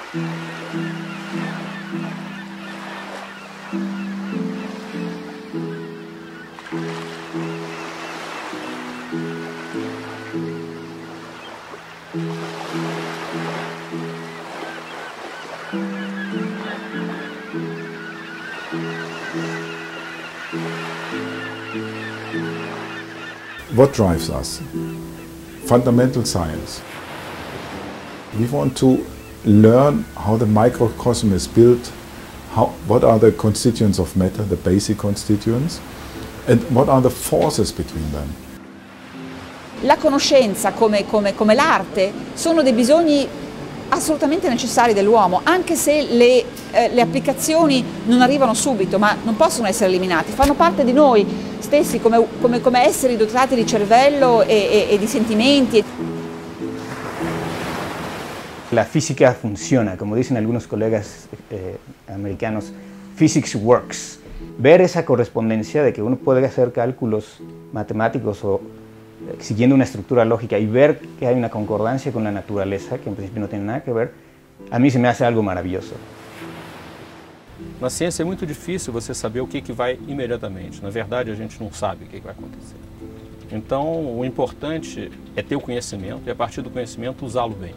What drives us? Fundamental science. We want to learn how the microcosm is built, what are the constituents of matter, the basic constituents, and what are the forces between them. La conoscenza, come l'arte, sono dei bisogni assolutamente necessari dell'uomo, anche se le applicazioni non arrivano subito, ma non possono essere eliminati, fanno parte di noi stessi come esseri dotati di cervello e di sentimenti. La física funciona, como dicen algunos colegas americanos, physics works. Ver esa correspondencia de que uno puede hacer cálculos matemáticos o siguiendo una estructura lógica y ver que hay una concordancia con la naturaleza, que en principio no tiene nada que ver, a mí se me hace algo maravilloso. Na ciência é muito difícil você saber o que vai imediatamente. Na verdade, a gente não sabe o que vai acontecer. Então, o importante é ter o conhecimento e, a partir do conhecimento, usá-lo bem.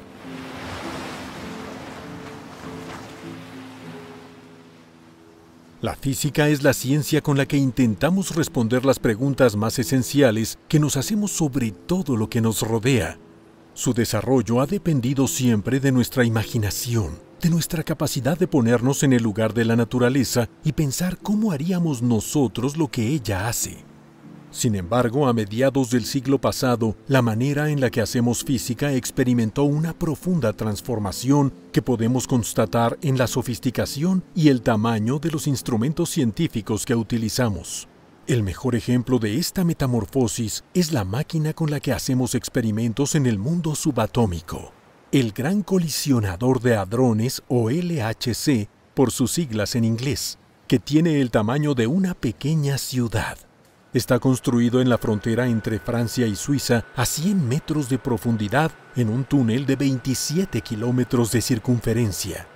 La física es la ciencia con la que intentamos responder las preguntas más esenciales que nos hacemos sobre todo lo que nos rodea. Su desarrollo ha dependido siempre de nuestra imaginación, de nuestra capacidad de ponernos en el lugar de la naturaleza y pensar cómo haríamos nosotros lo que ella hace. Sin embargo, a mediados del siglo pasado, la manera en la que hacemos física experimentó una profunda transformación que podemos constatar en la sofisticación y el tamaño de los instrumentos científicos que utilizamos. El mejor ejemplo de esta metamorfosis es la máquina con la que hacemos experimentos en el mundo subatómico. El Gran Colisionador de Hadrones, o LHC, por sus siglas en inglés, que tiene el tamaño de una pequeña ciudad. Está construido en la frontera entre Francia y Suiza a 100 metros de profundidad en un túnel de 27 kilómetros de circunferencia.